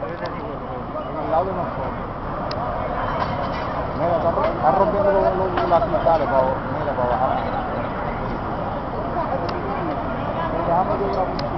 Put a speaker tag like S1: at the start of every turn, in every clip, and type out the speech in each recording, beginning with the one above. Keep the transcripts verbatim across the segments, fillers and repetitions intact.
S1: En el lado de nosotros. Mira, está, está rompiendo los, los, las cristales para, mira, para bajar. Déjame yo la música.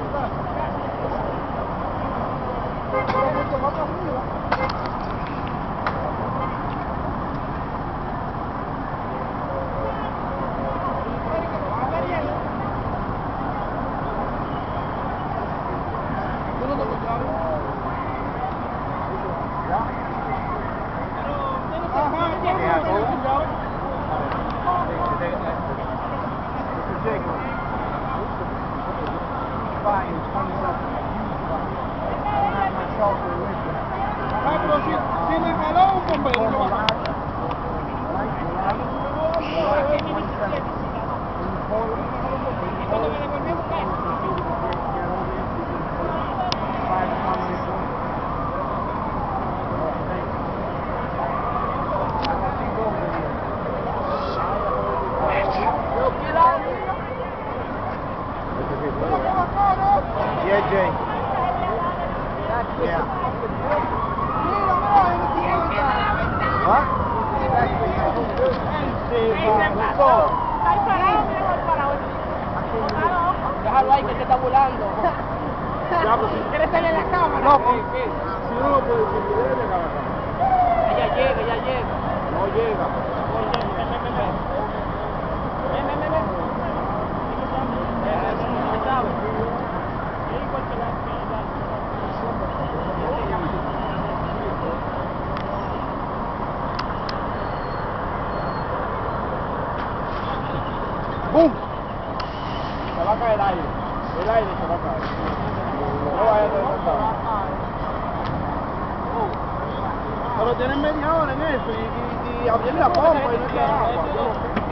S1: Yeah, Jay. Yeah. What?
S2: Déjalo ahí que te está volando. ¿Quieres salir en la cámara?
S1: No, si uno puede decir que debe llegar a la cámara.
S2: Ella llega, ella llega.
S1: No llega.
S2: Ven, ven, ven, ven, ven. Ven, ven, ven, ven.
S1: ¡Bum! Se va a caer el aire. El aire se va a caer. No vaya a tener. Pero tienen media hora en eso y, y, y abrir la pompa y no queda agua.